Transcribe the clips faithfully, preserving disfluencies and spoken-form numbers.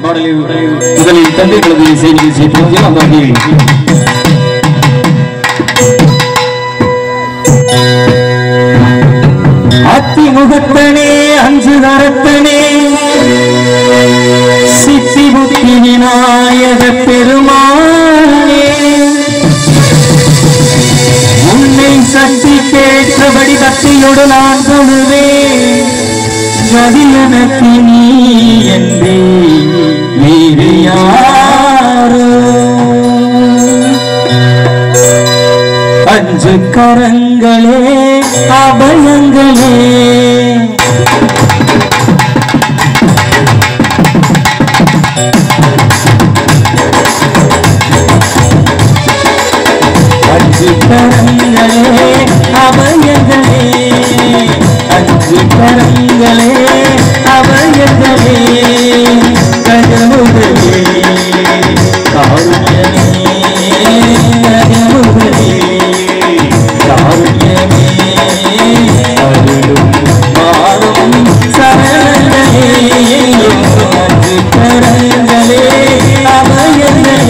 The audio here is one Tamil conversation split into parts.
பாடலை முதலில் தந்தை கலந்து இசை நிகழ்ச்சி போட்டியில் அந்த வகையில் அத்திமுகத்தனே அஞ்சு கரத்தனே சித்தி புத்தி விநாயக பெருமானே உன்னை சக்தி கேட்டபடி பக்தியோடு நான் தொழுவேன் கதியனக்கு நீ என்றே வேறு யாரோ அஞ்சு கரங்களே அபயங்களே அஞ்சு கரங்களே அபயங்களே அஞ்சு கரங்களே அபயங்களே கஜமுகலே காருண்யமே கஜமுகலே காருண்யமே அருளும் மாறும் சரணங்களே அஞ்சு கரங்களே அபயங்களே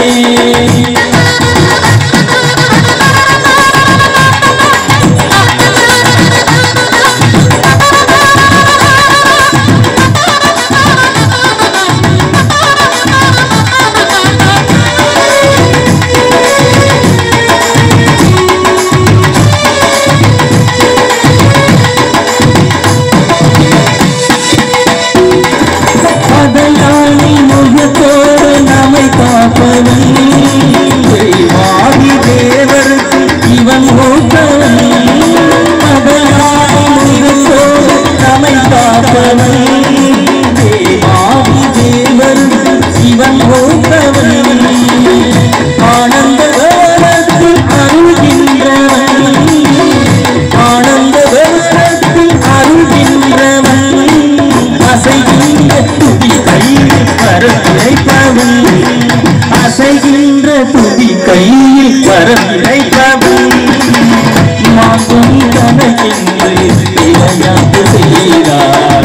அசைகின்ற துதி கையில் வரவிழைப்பவன் மாகும் கனகின்று விளையாட்டு செய்தார்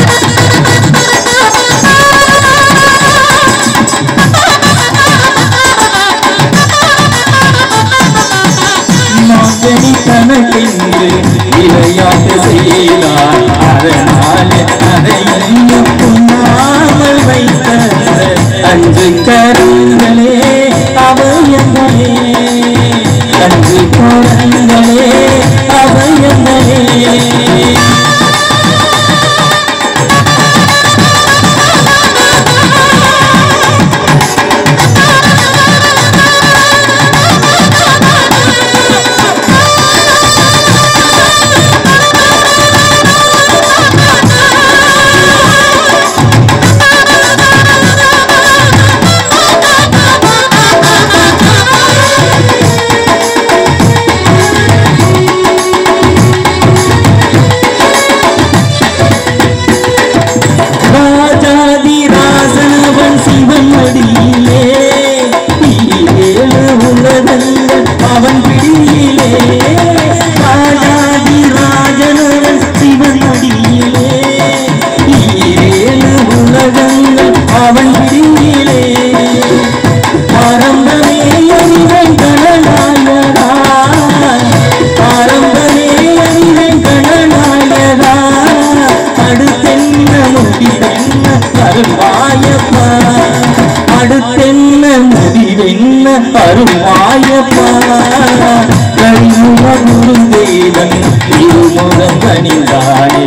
மாகனி கனகின்று விளையாட்டு செய்தார் அதனால் அதை உண்ணாமல் வைத்த அஞ்சு கரங்களே அபயங்களே அஞ்சு கரங்களே அபயங்களே அவன் பிடியிலே ராஜாதி ராஜனவன் சிவன் அடியிலே ஈரேழு உலகங்கள் அவன் பிடியிலே ஆரம்பமே அறிவன் கணநாயகா ஆரம்பமே அறிவன் கணநாயகா அடுத்தென்ன முடிவென்ன அருள்வாயப்பா அடுத்தென்ன முடிவென்ன அருள்வாயப்பா கரிமுக குருதேவன் இருமுகம் கனிந்தானே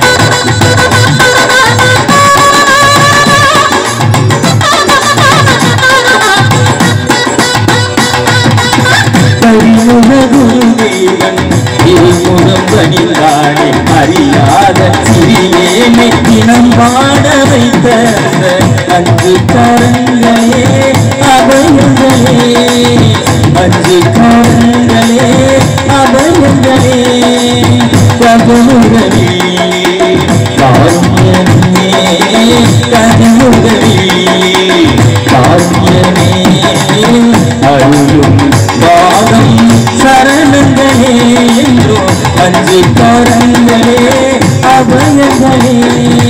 கரிமுக குருதேவன் இருமுகம் கனிந்தானே அறியாத சிறியேனை தினம் பாட வைத்த அஞ்சு கரங்களே அபயங்களே அஞ்சு கரங்களே அபயங்களே கஜமுகலே காருண்யமே கஜமுகலே காருண்யமே அருளும் பாகம் சரணங்களே என்றோ அஞ்சு கரங்களே அபயங்களே